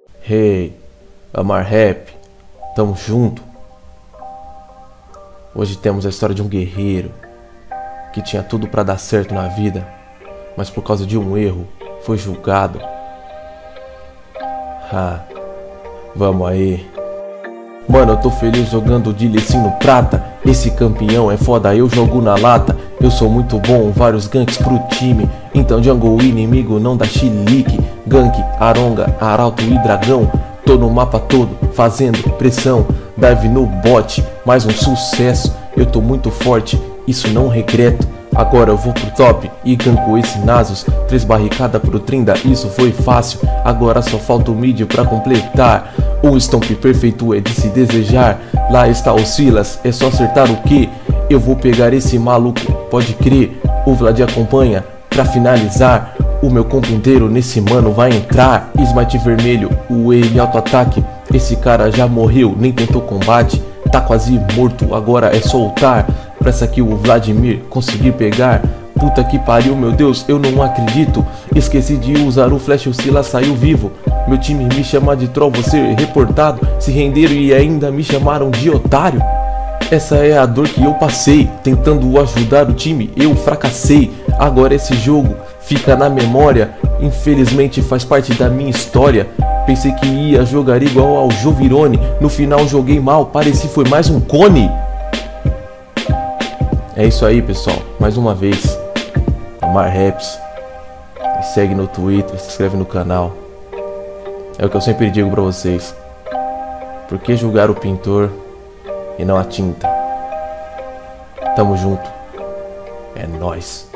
Hey, Amar Rap, tamo junto. Hoje temos a história de um guerreiro que tinha tudo pra dar certo na vida, mas por causa de um erro foi julgado. Vamos aí. Mano, eu tô feliz jogando de Licino Prata. Esse campeão é foda, eu jogo na lata. Eu sou muito bom, vários ganks pro time. Então jungle inimigo não dá chilique. Gank, Aronga, Arauto e Dragão. Tô no mapa todo, fazendo pressão. Dive no bot, mais um sucesso. Eu tô muito forte, isso não regreto. Agora eu vou pro top e ganko esse Nasus. 3 barricadas pro Trinda, isso foi fácil. Agora só falta o mid pra completar. Um stomp perfeito é de se desejar. Lá está o Silas, é só acertar o que? Eu vou pegar esse maluco, pode crer. O Vlad acompanha pra finalizar. O meu combo inteiro nesse mano vai entrar. Smite vermelho, o E auto-ataque. Esse cara já morreu, nem tentou combate. Tá quase morto, agora é soltar. Pra essa aqui o Vladimir conseguir pegar. Puta que pariu, meu Deus, eu não acredito. Esqueci de usar o flash, o Silas saiu vivo. Meu time me chama de troll, vou ser reportado. Se renderam e ainda me chamaram de otário. Essa é a dor que eu passei, tentando ajudar o time, eu fracassei. Agora esse jogo fica na memória, infelizmente faz parte da minha história. Pensei que ia jogar igual ao Jovirone, no final joguei mal, pareci foi mais um cone. É isso aí, pessoal, mais uma vez, Amar Raps. Me segue no Twitter, se inscreve no canal. É o que eu sempre digo pra vocês. Por que julgar o pintor e não a tinta? Tamo junto. É nóis.